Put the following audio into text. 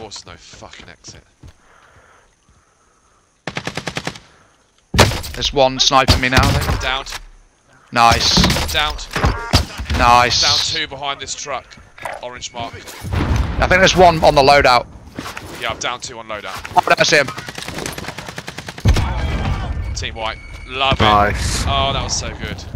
course, no fucking exit. There's one sniping me now, I think. Downed. Nice. Downed. Nice. Down 2 behind this truck. Orange mark. I think there's one on the loadout. Yeah, I'm down 2 on loadout. Oh, I see him. Team white. Love it. Nice. Oh, that was so good.